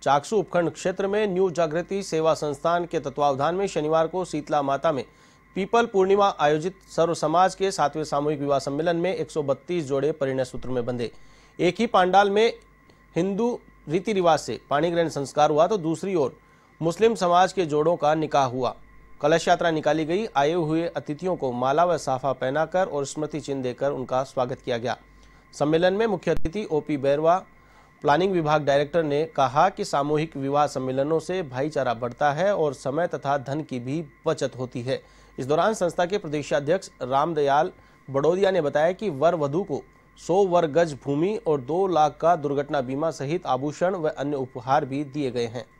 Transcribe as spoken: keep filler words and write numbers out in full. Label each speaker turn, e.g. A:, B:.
A: चाकसू उपखंड क्षेत्र में न्यू जागृति सेवा संस्थान के तत्वावधान में शनिवार को शीतला माता में पीपल पूर्णिमा आयोजित सर्व समाज के सातवें सामूहिक विवाह सम्मेलन में एक सौ बत्तीस जोड़े परिणय सूत्र में बंधे। एक ही पांडाल में हिंदू रीति रिवाज से पाणी ग्रहण संस्कार हुआ तो दूसरी ओर मुस्लिम समाज के जोड़ों का निकाह हुआ। कलश यात्रा निकाली गई। आए हुए अतिथियों को माला व साफा पहनाकर और स्मृति चिन्ह देकर उनका स्वागत किया गया। सम्मेलन में मुख्य अतिथि ओपी बैरवा, प्लानिंग विभाग डायरेक्टर, ने कहा कि सामूहिक विवाह सम्मेलनों से भाईचारा बढ़ता है और समय तथा धन की भी बचत होती है। इस दौरान संस्था के प्रदेशाध्यक्ष रामदयाल बड़ोदिया ने बताया कि वर वधू को सौ वर्ग गज भूमि और दो लाख का दुर्घटना बीमा सहित आभूषण व अन्य उपहार भी दिए गए हैं।